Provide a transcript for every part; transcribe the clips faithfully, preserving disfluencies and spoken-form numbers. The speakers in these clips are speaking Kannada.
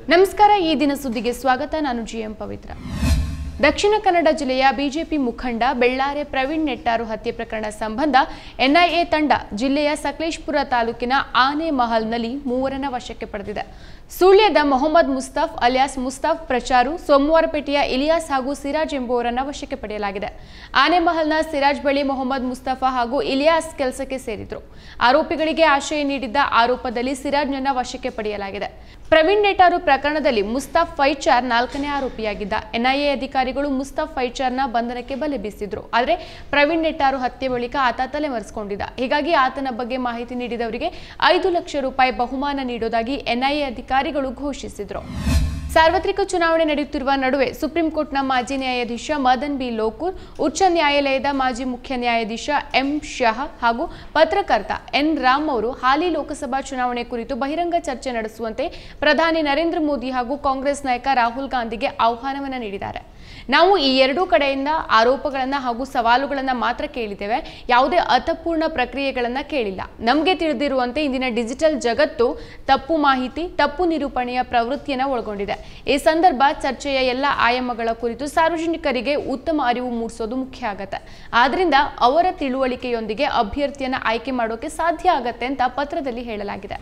ನಮಸ್ಕಾರ ಈ ದಿನ ಸುದ್ದಿಗೆ ಸ್ವಾಗತ ನಾನು ಜಿಎಂ ಪವಿತ್ರ ದಕ್ಷಿಣ ಕನ್ನಡ ಜಿಲ್ಲೆಯ ಬಿಜೆಪಿ ಮುಖಂಡ ಬೆಳ್ಳಾರೆ ಪ್ರವೀಣ್ ನೆಟ್ಟಾರು ಹತ್ಯೆ ಪ್ರಕರಣ ಸಂಬಂಧ ಎನ್ಐಎ ತಂಡ ಜಿಲ್ಲೆಯ ಸಕಲೇಶಪುರ ತಾಲೂಕಿನ ಆನೆಮಹಲ್ನಲ್ಲಿ ಮೂವರನ್ನ ವಶಕ್ಕೆ ಪಡೆದಿದೆ. ಸುಳ್ಯದ ಮೊಹಮ್ಮದ್ ಮುಸ್ತಫ್ ಅಲಿಯಾಸ್ ಮುಸ್ತಫ್ ಪ್ರಚಾರು, ಸೋಮವಾರಪೇಟೆಯ ಇಲಿಯಾಸ್ ಹಾಗೂ ಸಿರಾಜ್ ಎಂಬುವರನ್ನ ವಶಕ್ಕೆ ಪಡೆಯಲಾಗಿದೆ. ಆನೆಮಹಲ್ನ ಸಿರಾಜ್ ಬಳಿ ಮೊಹಮ್ಮದ್ ಮುಸ್ತಫಾ ಹಾಗೂ ಇಲಿಯಾಸ್ ಕೆಲಸಕ್ಕೆ ಸೇರಿದ್ರು. ಆರೋಪಿಗಳಿಗೆ ಆಶ್ರಯ ನೀಡಿದ್ದ ಆರೋಪದಲ್ಲಿ ಸಿರಾಜ್ನನ್ನ ವಶಕ್ಕೆ ಪಡೆಯಲಾಗಿದೆ. ಪ್ರವೀಣ್ ನೆಟ್ಟಾರು ಪ್ರಕರಣದಲ್ಲಿ ಮುಸ್ತಫ್ ಫೈಚಾರ್ ನಾಲ್ಕನೇ ಆರೋಪಿಯಾಗಿದ್ದ. ಎನ್ಐಎ ಅಧಿಕಾರಿಗಳು ಮುಸ್ತಫ್ ಫೈಚಾರ್ನ ಬಂಧನಕ್ಕೆ ಬಲೆ ಬೀಸಿದ್ರು. ಆದರೆ ಪ್ರವೀಣ್ ನೆಟ್ಟಾರು ಹತ್ಯೆ ಬಳಿಕ ಆತ ತಲೆಮರೆಸಿಕೊಂಡಿದ್ದ. ಹೀಗಾಗಿ ಆತನ ಬಗ್ಗೆ ಮಾಹಿತಿ ನೀಡಿದವರಿಗೆ ಐದು ಲಕ್ಷ ರೂಪಾಯಿ ಬಹುಮಾನ ನೀಡುವುದಾಗಿ ಎನ್ಐಎ ಅಧಿಕಾರಿಗಳು ಘೋಷಿಸಿದ್ರು. ಸಾರ್ವತ್ರಿಕ ಚುನಾವಣೆ ನಡೆಯುತ್ತಿರುವ ನಡುವೆ ಸುಪ್ರೀಂ ಕೋರ್ಟ್ನ ಮಾಜಿ ನ್ಯಾಯಾಧೀಶ ಮದನ್ ಬಿ ಲೋಕೂರ್, ಉಚ್ಚ ನ್ಯಾಯಾಲಯದ ಮಾಜಿ ಮುಖ್ಯ ನ್ಯಾಯಾಧೀಶ ಎಂ ಶಹ ಹಾಗೂ ಪತ್ರಕರ್ತ ಎನ್ ರಾಮ್ ಅವರು ಹಾಲಿ ಲೋಕಸಭಾ ಚುನಾವಣೆ ಕುರಿತು ಬಹಿರಂಗ ಚರ್ಚೆ ನಡೆಸುವಂತೆ ಪ್ರಧಾನಿ ನರೇಂದ್ರ ಮೋದಿ ಹಾಗೂ ಕಾಂಗ್ರೆಸ್ ನಾಯಕ ರಾಹುಲ್ ಗಾಂಧಿಗೆ ಆಹ್ವಾನವನ್ನು ನೀಡಿದ್ದಾರೆ. ನಾವು ಈ ಎರಡೂ ಕಡೆಯಿಂದ ಆರೋಪಗಳನ್ನು ಹಾಗೂ ಸವಾಲುಗಳನ್ನು ಮಾತ್ರ ಕೇಳಿದ್ದೇವೆ, ಯಾವುದೇ ಅರ್ಥಪೂರ್ಣ ಪ್ರಕ್ರಿಯೆಗಳನ್ನು ಕೇಳಿಲ್ಲ. ನಮಗೆ ತಿಳಿದಿರುವಂತೆ ಇಂದಿನ ಡಿಜಿಟಲ್ ಜಗತ್ತು ತಪ್ಪು ಮಾಹಿತಿ, ತಪ್ಪು ನಿರೂಪಣೆಯ ಪ್ರವೃತ್ತಿಯನ್ನು ಒಳಗೊಂಡಿದೆ. ಈ ಸಂದರ್ಭ ಚರ್ಚೆಯ ಎಲ್ಲ ಆಯಾಮಗಳ ಕುರಿತು ಸಾರ್ವಜನಿಕರಿಗೆ ಉತ್ತಮ ಅರಿವು ಮೂಡಿಸೋದು ಮುಖ್ಯ ಆಗತ್ತೆ. ಆದ್ರಿಂದ ಅವರ ತಿಳುವಳಿಕೆಯೊಂದಿಗೆ ಅಭ್ಯರ್ಥಿಯನ್ನ ಆಯ್ಕೆ ಮಾಡೋಕೆ ಸಾಧ್ಯ ಆಗತ್ತೆ ಅಂತ ಪತ್ರದಲ್ಲಿ ಹೇಳಲಾಗಿದೆ.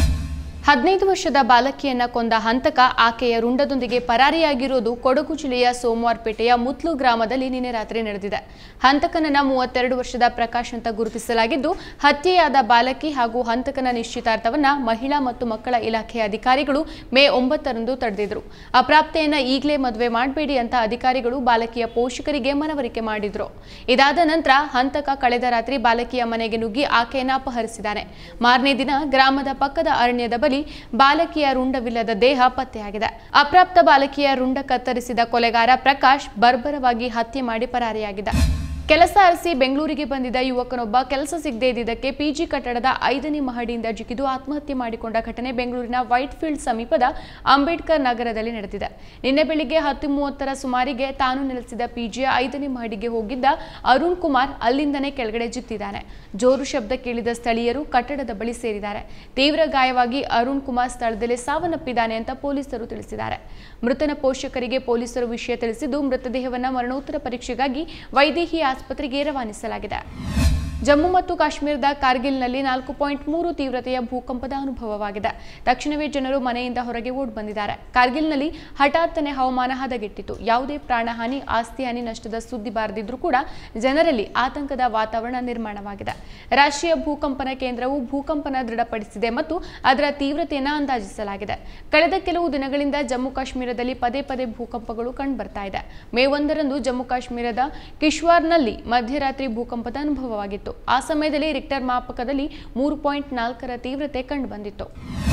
ಹದಿನೈದು ವರ್ಷದ ಬಾಲಕಿಯನ್ನ ಕೊಂದ ಹಂತಕ ಆಕೆಯ ರುಂಡದೊಂದಿಗೆ ಪರಾರಿಯಾಗಿರುವುದು ಕೊಡಗು ಜಿಲ್ಲೆಯ ಸೋಮವಾರಪೇಟೆಯ ಮುತ್ಲು ಗ್ರಾಮದಲ್ಲಿ ನಿನ್ನೆ ರಾತ್ರಿ ನಡೆದಿದೆ. ಹಂತಕನನ್ನ ಮೂವತ್ತೆರಡು ವರ್ಷದ ಪ್ರಕಾಶ್ ಅಂತ ಗುರುತಿಸಲಾಗಿದ್ದು, ಹತ್ಯೆಯಾದ ಬಾಲಕಿ ಹಾಗೂ ಹಂತಕನ ನಿಶ್ಚಿತಾರ್ಥವನ್ನ ಮಹಿಳಾ ಮತ್ತು ಮಕ್ಕಳ ಇಲಾಖೆಯ ಅಧಿಕಾರಿಗಳು ಮೇ ಒಂಬತ್ತರಂದು ತಡೆದಿದ್ರು. ಅಪ್ರಾಪ್ತೆಯನ್ನ ಈಗಲೇ ಮದುವೆ ಮಾಡಬೇಡಿ ಅಂತ ಅಧಿಕಾರಿಗಳು ಬಾಲಕಿಯ ಪೋಷಕರಿಗೆ ಮನವರಿಕೆ ಮಾಡಿದ್ರು. ಇದಾದ ನಂತರ ಹಂತಕ ಕಳೆದ ರಾತ್ರಿ ಬಾಲಕಿಯ ಮನೆಗೆ ನುಗ್ಗಿ ಆಕೆಯನ್ನ ಅಪಹರಿಸಿದ್ದಾನೆ. ಮಾರನೇ ದಿನ ಗ್ರಾಮದ ಪಕ್ಕದ ಅರಣ್ಯದ ಬಳಿ ಬಾಲಕಿಯ ರುಂಡವಿಲ್ಲದ ದೇಹ ಪತ್ತೆಯಾಗಿದೆ. ಅಪ್ರಾಪ್ತ ಬಾಲಕಿಯ ರುಂಡ ಕತ್ತರಿಸಿದ ಕೊಲೆಗಾರ ಪ್ರಕಾಶ್ ಬರ್ಬರವಾಗಿ ಹತ್ಯೆ ಮಾಡಿ ಪರಾರಿಯಾಗಿದ್ದ. ಕೆಲಸ ಅರಸಿ ಬೆಂಗಳೂರಿಗೆ ಬಂದಿದ್ದ ಯುವಕನೊಬ್ಬ ಕೆಲಸ ಸಿಗದೇ ಇದ್ದಿದ್ದಕ್ಕೆ ಪಿಜಿ ಕಟ್ಟಡದ ಐದನೇ ಮಹಡಿಯಿಂದ ಜಿಗಿದು ಆತ್ಮಹತ್ಯೆ ಮಾಡಿಕೊಂಡ ಘಟನೆ ಬೆಂಗಳೂರಿನ ವೈಟ್ ಫೀಲ್ಡ್ ಸಮೀಪದ ಅಂಬೇಡ್ಕರ್ ನಗರದಲ್ಲಿ ನಡೆದಿದೆ. ನಿನ್ನೆ ಬೆಳಿಗ್ಗೆ ಹತ್ತು ಮೂವತ್ತರ ಸುಮಾರಿಗೆ ತಾನು ನೆಲೆಸಿದ ಪಿಜಿಯ ಐದನೇ ಮಹಡಿಗೆ ಹೋಗಿದ್ದ ಅರುಣ್ ಕುಮಾರ್ ಅಲ್ಲಿಂದನೇ ಕೆಳಗಡೆ ಜಿತ್ತಿದ್ದಾನೆ. ಜೋರು ಶಬ್ದ ಕೇಳಿದ ಸ್ಥಳೀಯರು ಕಟ್ಟಡದ ಬಳಿ ಸೇರಿದ್ದಾರೆ. ತೀವ್ರ ಗಾಯವಾಗಿ ಅರುಣ್ ಕುಮಾರ್ ಸ್ಥಳದಲ್ಲೇ ಸಾವನ್ನಪ್ಪಿದ್ದಾನೆ ಅಂತ ಪೊಲೀಸರು ತಿಳಿಸಿದ್ದಾರೆ. ಮೃತನ ಪೋಷಕರಿಗೆ ಪೊಲೀಸರು ವಿಷಯ ತಿಳಿಸಿದ್ದು, ಮೃತದೇಹವನ್ನು ಮರಣೋತ್ತರ ಪರೀಕ್ಷೆಗಾಗಿ ವೈದೇಹಿ ಆಸ್ಪತ್ರೆಗೆ ರವಾನಿಸಲಾಗಿದೆ. ಜಮ್ಮು ಮತ್ತು ಕಾಶ್ಮೀರದ ಕಾರ್ಗಿಲ್ನಲ್ಲಿ ನಾಲ್ಕು ಪಾಯಿಂಟ್ ಮೂರು ತೀವ್ರತೆಯ ಭೂಕಂಪದ ಅನುಭವವಾಗಿದೆ. ತಕ್ಷಣವೇ ಜನರು ಮನೆಯಿಂದ ಹೊರಗೆ ಓಡಿ ಬಂದಿದ್ದಾರೆ. ಕಾರ್ಗಿಲ್ನಲ್ಲಿ ಹಠಾತ್ತನೆ ಹವಾಮಾನ ಹದಗೆಟ್ಟಿತು. ಯಾವುದೇ ಪ್ರಾಣಹಾನಿ, ಆಸ್ತಿ ಹಾನಿ, ನಷ್ಟದ ಸುದ್ದಿ ಬಾರದಿದ್ರೂ ಕೂಡ ಜನರಲ್ಲಿ ಆತಂಕದ ವಾತಾವರಣ ನಿರ್ಮಾಣವಾಗಿದೆ. ರಾಷ್ಟ್ರೀಯ ಭೂಕಂಪನ ಕೇಂದ್ರವು ಭೂಕಂಪನ ದೃಢಪಡಿಸಿದೆ ಮತ್ತು ಅದರ ತೀವ್ರತೆಯನ್ನು ಅಂದಾಜಿಸಲಾಗಿದೆ. ಕಳೆದ ಕೆಲವು ದಿನಗಳಿಂದ ಜಮ್ಮು ಕಾಶ್ಮೀರದಲ್ಲಿ ಪದೇ ಪದೇ ಭೂಕಂಪಗಳು ಕಂಡುಬರ್ತಾ ಇದೆ. ಮೇ ಒಂದರಂದು ಜಮ್ಮು ಕಾಶ್ಮೀರದ ಕಿಶ್ವಾರ್ನಲ್ಲಿ ಮಧ್ಯರಾತ್ರಿ ಭೂಕಂಪದ ಅನುಭವವಾಗಿತ್ತು. ಆ ಸಮಯದಲ್ಲಿ ರಿಕ್ಟರ್ ಮಾಪಕದಲ್ಲಿ ಮೂರು ಪಾಯಿಂಟ್ ನಾಲ್ಕರ ತೀವ್ರತೆ ಕಂಡುಬಂದಿತ್ತು.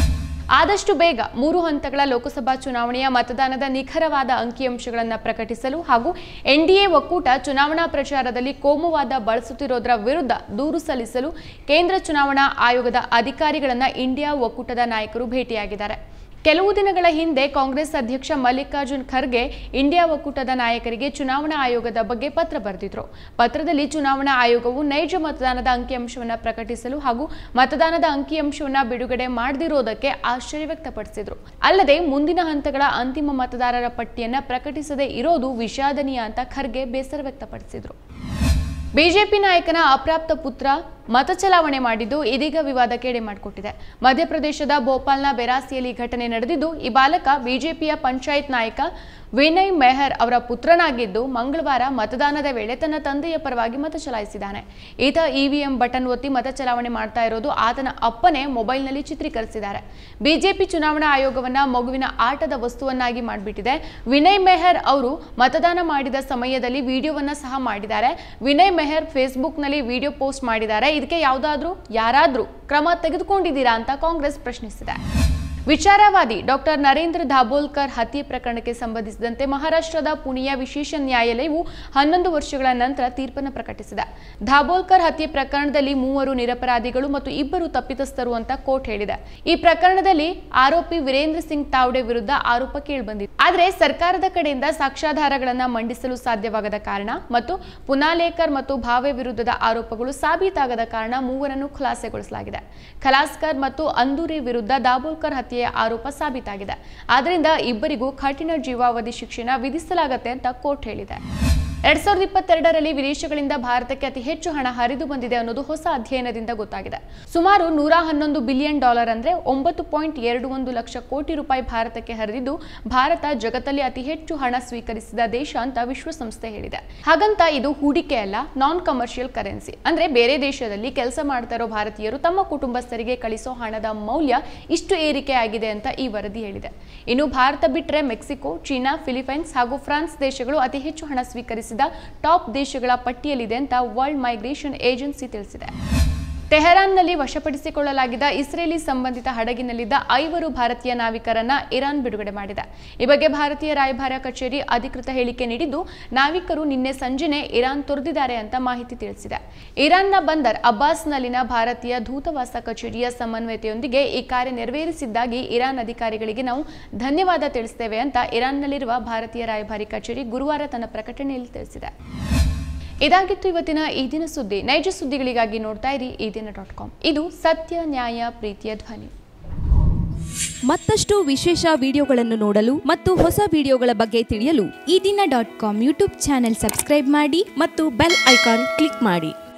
ಆದಷ್ಟು ಬೇಗ ಮೂರು ಹಂತಗಳ ಲೋಕಸಭಾ ಚುನಾವಣೆಯ ಮತದಾನದ ನಿಖರವಾದ ಅಂಕಿಅಂಶಗಳನ್ನು ಪ್ರಕಟಿಸಲು ಹಾಗೂ ಎನ್ಡಿಎ ಒಕ್ಕೂಟ ಚುನಾವಣಾ ಪ್ರಚಾರದಲ್ಲಿ ಕೋಮುವಾದ ಬಳಸುತ್ತಿರೋದರ ವಿರುದ್ಧ ದೂರು ಸಲ್ಲಿಸಲು ಕೇಂದ್ರ ಚುನಾವಣಾ ಆಯೋಗದ ಅಧಿಕಾರಿಗಳನ್ನು ಇಂಡಿಯಾ ಒಕ್ಕೂಟದ ನಾಯಕರು ಭೇಟಿಯಾಗಿದ್ದಾರೆ. ಕೆಲವು ದಿನಗಳ ಹಿಂದೆ ಕಾಂಗ್ರೆಸ್ ಅಧ್ಯಕ್ಷ ಮಲ್ಲಿಕಾರ್ಜುನ್ ಖರ್ಗೆ ಇಂಡಿಯಾ ಒಕ್ಕೂಟದ ನಾಯಕರಿಗೆ ಚುನಾವಣಾ ಆಯೋಗದ ಬಗ್ಗೆ ಪತ್ರ ಬರೆದಿದ್ರು. ಪತ್ರದಲ್ಲಿ ಚುನಾವಣಾ ಆಯೋಗವು ನೈಜ ಮತದಾನದ ಅಂಕಿಅಂಶವನ್ನು ಪ್ರಕಟಿಸಲು ಹಾಗೂ ಮತದಾನದ ಅಂಕಿಅಂಶವನ್ನು ಬಿಡುಗಡೆ ಮಾಡದಿರೋದಕ್ಕೆ ಆಶ್ಚರ್ಯ ವ್ಯಕ್ತಪಡಿಸಿದ್ರು. ಅಲ್ಲದೆ ಮುಂದಿನ ಹಂತಗಳ ಅಂತಿಮ ಮತದಾರರ ಪಟ್ಟಿಯನ್ನು ಪ್ರಕಟಿಸದೇ ಇರೋದು ವಿಷಾದನೀಯ ಅಂತ ಖರ್ಗೆ ಬೇಸರ ವ್ಯಕ್ತಪಡಿಸಿದ್ರು. ಬಿಜೆಪಿ ನಾಯಕನ ಅಪ್ರಾಪ್ತ ಪುತ್ರ ಮತ ಚಲಾವಣೆ ಮಾಡಿದ್ದು ಇದೀಗ ವಿವಾದಕ್ಕೆ ಎಡೆ ಮಾಡಿಕೊಟ್ಟಿದೆ. ಮಧ್ಯಪ್ರದೇಶದ ಭೋಪಾಲ್ನ ಬೆರಾಸಿಯಲ್ಲಿ ಘಟನೆ ನಡೆದಿದ್ದು, ಈ ಬಾಲಕ ಬಿಜೆಪಿಯ ಪಂಚಾಯತ್ ನಾಯಕ ವಿನಯ್ ಮೆಹರ್ ಅವರ ಪುತ್ರನಾಗಿದ್ದು, ಮಂಗಳವಾರ ಮತದಾನದ ವೇಳೆ ತನ್ನ ತಂದೆಯ ಪರವಾಗಿ ಮತ ಚಲಾಯಿಸಿದ್ದಾನೆ. ಈತ ಇವಿಎಂ ಬಟನ್ ಒತ್ತಿ ಮತ ಚಲಾವಣೆ ಮಾಡ್ತಾ ಇರೋದು ಆತನ ಅಪ್ಪನೇ ಮೊಬೈಲ್ನಲ್ಲಿ ಚಿತ್ರೀಕರಿಸಿದ್ದಾರೆ. ಬಿಜೆಪಿ ಚುನಾವಣಾ ಆಯೋಗವನ್ನ ಮಗುವಿನ ಆಟದ ವಸ್ತುವನ್ನಾಗಿ ಮಾಡಿಬಿಟ್ಟಿದೆ. ವಿನಯ್ ಮೆಹರ್ ಅವರು ಮತದಾನ ಮಾಡಿದ ಸಮಯದಲ್ಲಿ ವಿಡಿಯೋವನ್ನ ಸಹ ಮಾಡಿದ್ದಾರೆ. ವಿನಯ್ ಮೆಹರ್ ಫೇಸ್ಬುಕ್ನಲ್ಲಿ ವಿಡಿಯೋ ಪೋಸ್ಟ್ ಮಾಡಿದ್ದಾರೆ. ಇದಕ್ಕೆ ಯಾವುದಾದ್ರೂ ಯಾರಾದ್ರೂ ಕ್ರಮ ತೆಗೆದುಕೊಂಡಿದ್ದೀರಾ ಅಂತ ಕಾಂಗ್ರೆಸ್ ಪ್ರಶ್ನಿಸಿದೆ. ವಿಚಾರವಾದಿ ಡಾಕ್ಟರ್ ನರೇಂದ್ರ ದಾಬೋಲ್ಕರ್ ಹತ್ಯೆ ಪ್ರಕರಣಕ್ಕೆ ಸಂಬಂಧಿಸಿದಂತೆ ಮಹಾರಾಷ್ಟ್ರದ ಪುಣೆಯ ವಿಶೇಷ ನ್ಯಾಯಾಲಯವು ಹನ್ನೊಂದು ವರ್ಷಗಳ ನಂತರ ತೀರ್ಪನ್ನು ಪ್ರಕಟಿಸಿದೆ. ದಾಬೋಲ್ಕರ್ ಹತ್ಯೆ ಪ್ರಕರಣದಲ್ಲಿ ಮೂವರು ನಿರಪರಾಧಿಗಳು ಮತ್ತು ಇಬ್ಬರು ತಪ್ಪಿತಸ್ಥರು ಅಂತ ಕೋರ್ಟ್ ಹೇಳಿದೆ. ಈ ಪ್ರಕರಣದಲ್ಲಿ ಆರೋಪಿ ವೀರೇಂದ್ರ ಸಿಂಗ್ ತಾವ್ಡೆ ವಿರುದ್ಧ ಆರೋಪ ಕೇಳಿಬಂದಿದೆ. ಆದರೆ ಸರ್ಕಾರದ ಕಡೆಯಿಂದ ಸಾಕ್ಷ್ಯಾಧಾರಗಳನ್ನು ಮಂಡಿಸಲು ಸಾಧ್ಯವಾಗದ ಕಾರಣ ಮತ್ತು ಪುನಾಲೇಕರ್ ಮತ್ತು ಭಾವೆ ವಿರುದ್ಧದ ಆರೋಪಗಳು ಸಾಬೀತಾಗದ ಕಾರಣ ಮೂವರನ್ನು ಖುಲಾಸೆಗೊಳಿಸಲಾಗಿದೆ. ಖಲಾಸ್ಕರ್ ಮತ್ತು ಅಂದೂರಿ ವಿರುದ್ಧ ದಾಬೋಲ್ಕರ್ ಹತ್ಯೆ ಹತ್ಯೆಯ ಆರೋಪ ಸಾಬೀತಾಗಿದೆ. ಆದ್ದರಿಂದ ಇಬ್ಬರಿಗೂ ಕಠಿಣ ಜೀವಾವಧಿ ಶಿಕ್ಷೆಯನ್ನು ವಿಧಿಸಲಾಗುತ್ತೆ ಅಂತ ಕೋರ್ಟ್ ಹೇಳಿದೆ. ಎರಡ್ ಸಾವಿರದ ಇಪ್ಪತ್ತೆರಡರಲ್ಲಿ ವಿದೇಶಗಳಿಂದ ಭಾರತಕ್ಕೆ ಅತಿ ಹೆಚ್ಚು ಹಣ ಹರಿದು ಬಂದಿದೆ ಅನ್ನೋದು ಹೊಸ ಅಧ್ಯಯನದಿಂದ ಗೊತ್ತಾಗಿದೆ. ಸುಮಾರು ನೂರ ಹನ್ನೊಂದು ಬಿಲಿಯನ್ ಡಾಲರ್ ಅಂದ್ರೆ ಒಂಬತ್ತು ಪಾಯಿಂಟ್ ಎರಡು ಒಂದು ಲಕ್ಷ ಕೋಟಿ ರೂಪಾಯಿ ಭಾರತಕ್ಕೆ ಹರಿದಿದ್ದು, ಭಾರತ ಜಗತ್ತಲ್ಲಿ ಅತಿ ಹೆಚ್ಚು ಹಣ ಸ್ವೀಕರಿಸಿದ ದೇಶ ಅಂತ ವಿಶ್ವಸಂಸ್ಥೆ ಹೇಳಿದೆ. ಹಾಗಂತ ಇದು ಹೂಡಿಕೆ ಅಲ್ಲ, ನಾನ್ ಕಮರ್ಷಿಯಲ್ ಕರೆನ್ಸಿ. ಅಂದ್ರೆ ಬೇರೆ ದೇಶದಲ್ಲಿ ಕೆಲಸ ಮಾಡ್ತಾ ಇರೋ ಭಾರತೀಯರು ತಮ್ಮ ಕುಟುಂಬಸ್ಥರಿಗೆ ಕಳಿಸೋ ಹಣದ ಮೌಲ್ಯ ಇಷ್ಟು ಏರಿಕೆ ಆಗಿದೆ ಅಂತ ಈ ವರದಿ ಹೇಳಿದೆ. ಇನ್ನು ಭಾರತ ಬಿಟ್ಟರೆ ಮೆಕ್ಸಿಕೋ, ಚೀನಾ, ಫಿಲಿಪೈನ್ಸ್ ಹಾಗೂ ಫ್ರಾನ್ಸ್ ದೇಶಗಳು ಅತಿ ಹೆಚ್ಚು ಹಣ ಸ್ವೀಕರಿಸಿದ ಟಾಪ್ ದೇಶಗಳ ಪಟ್ಟಿಯಲ್ಲಿದೆ ಅಂತ ವರ್ಲ್ಡ್ ಮೈಗ್ರೇಷನ್ ಏಜೆನ್ಸಿ ತಿಳಿಸಿದೆ. ತೆಹರಾನ್ನಲ್ಲಿ ವಶಪಡಿಸಿಕೊಳ್ಳಲಾಗಿದ್ದ ಇಸ್ರೇಲಿ ಸಂಬಂಧಿತ ಹಡಗಿನಲ್ಲಿದ್ದ ಐವರು ಭಾರತೀಯ ನಾವಿಕರನ್ನ ಇರಾನ್ ಬಿಡುಗಡೆ ಮಾಡಿದೆ. ಈ ಬಗ್ಗೆ ಭಾರತೀಯ ರಾಯಭಾರ ಕಚೇರಿ ಅಧಿಕೃತ ಹೇಳಿಕೆ ನೀಡಿದ್ದು, ನಾವಿಕರು ನಿನ್ನೆ ಸಂಜೆನೆ ಇರಾನ್ ತೊರೆದಿದ್ದಾರೆ ಅಂತ ಮಾಹಿತಿ ತಿಳಿಸಿದೆ. ಇರಾನ್ನ ಬಂದರ್ ಅಬ್ಬಾಸ್ನಲ್ಲಿನ ಭಾರತೀಯ ದೂತಾವಾಸ ಕಚೇರಿಯ ಸಮನ್ವಯತೆಯೊಂದಿಗೆ ಈ ಕಾರ್ಯ ನೆರವೇರಿಸಿದ್ದಾಗಿ ಇರಾನ್ ಅಧಿಕಾರಿಗಳಿಗೆ ನಾವು ಧನ್ಯವಾದ ತಿಳಿಸುತ್ತೇವೆ ಅಂತ ಇರಾನ್ನಲ್ಲಿರುವ ಭಾರತೀಯ ರಾಯಭಾರಿ ಕಚೇರಿ ಗುರುವಾರ ತನ್ನ ಪ್ರಕಟಣೆಯಲ್ಲಿ ತಿಳಿಸಿದೆ. ಇದಾಗಿತ್ತು ಇವತ್ತಿನ ಈ ದಿನ ಸುದ್ದಿ. ನೈಜ ಸುದ್ದಿಗಳಿಗಾಗಿ ನೋಡ್ತಾ ಇರಿ ಈ ದಿನ ಡಾಟ್ ಕಾಮ್. ಇದು ಸತ್ಯ, ನ್ಯಾಯ, ಪ್ರೀತಿಯ ಧ್ವನಿ. ಮತ್ತಷ್ಟು ವಿಶೇಷ ವಿಡಿಯೋಗಳನ್ನು ನೋಡಲು ಮತ್ತು ಹೊಸ ವಿಡಿಯೋಗಳ ಬಗ್ಗೆ ತಿಳಿಯಲು Ee Dina dot com YouTube channel subscribe ಮಾಡಿ ಮತ್ತು ಬೆಲ್ ಐಕಾನ್ ಕ್ಲಿಕ್ ಮಾಡಿ.